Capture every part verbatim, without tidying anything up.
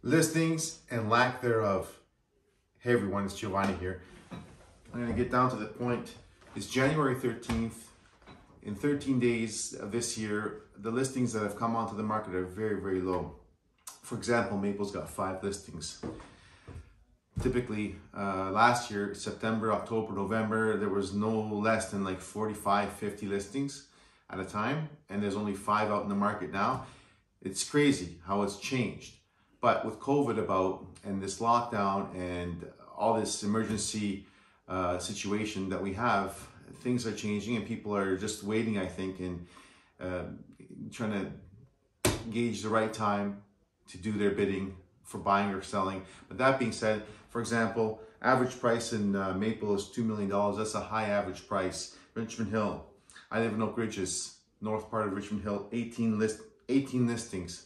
Listings and lack thereof. Hey everyone, it's Giovanni here. I'm going to get down to the point. It's January thirteenth. In thirteen days of this year, the listings that have come onto the market are very, very low. For example, Maple's got five listings. Typically, uh, last year, September, October, November, there was no less than like forty-five, fifty listings at a time, and there's only five out in the market now. It's crazy how it's changed. But with COVID about and this lockdown and all this emergency uh, situation that we have, things are changing and people are just waiting, I think, and uh, trying to gauge the right time to do their bidding for buying or selling. But that being said, for example, average price in uh, Maple is two million dollars. That's a high average price. Richmond Hill, I live in Oak Ridges, north part of Richmond Hill, eighteen, list, eighteen listings.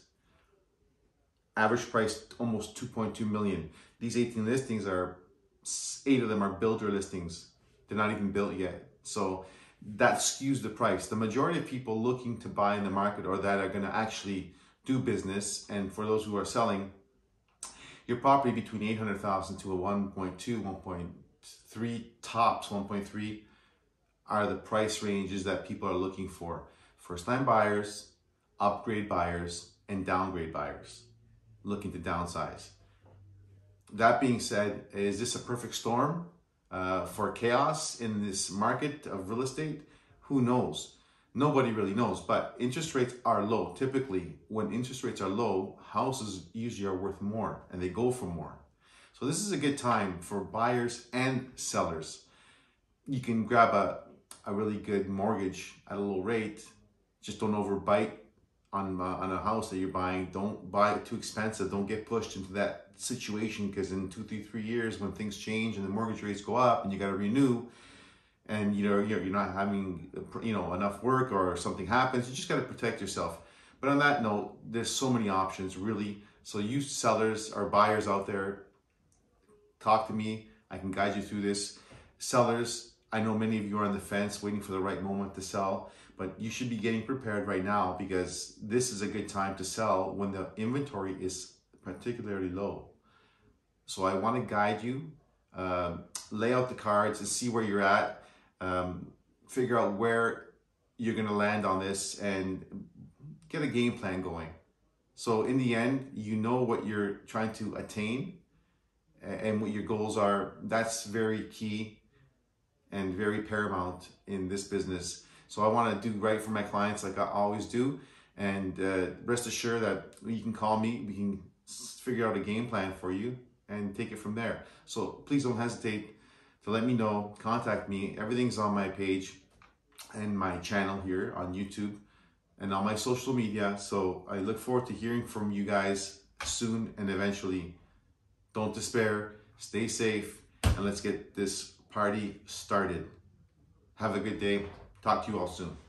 Average price almost two point two million. These eighteen listings are, eight of them are builder listings. They're not even built yet. So that skews the price. The majority of people looking to buy in the market or that are gonna actually do business, and for those who are selling, your property between eight hundred thousand to a one point two, one point three, tops one point three are the price ranges that people are looking for. First-time buyers, upgrade buyers, and downgrade buyers looking to downsize. That being said, is this a perfect storm uh, for chaos in this market of real estate? Who knows? Nobody really knows, but interest rates are low. Typically, when interest rates are low, houses usually are worth more and they go for more. So this is a good time for buyers and sellers. You can grab a, a really good mortgage at a low rate. Just don't overbite on, uh, on a house that you're buying. Don't buy it too expensive. Don't get pushed into that situation, because in two, three, three years when things change and the mortgage rates go up and you got to renew, and you know you're, you're not having you know enough work or something happens, you just got to protect yourself. But on that note, there's so many options really. So you sellers or buyers out there, talk to me. I can guide you through this. Sellers, I know many of you are on the fence waiting for the right moment to sell, but you should be getting prepared right now, because this is a good time to sell when the inventory is particularly low. So I want to guide you, uh, lay out the cards and see where you're at, um, figure out where you're going to land on this and get a game plan going. So in the end, you know what you're trying to attain and what your goals are. That's very key and very paramount in this business. So I want to do right for my clients like I always do. And uh, rest assured that you can call me, we can figure out a game plan for you and take it from there. So please don't hesitate to let me know, contact me. Everything's on my page and my channel here on YouTube and on my social media. So I look forward to hearing from you guys soon and eventually. Don't despair, stay safe, and let's get this party started. Have a good day. Talk to you all soon.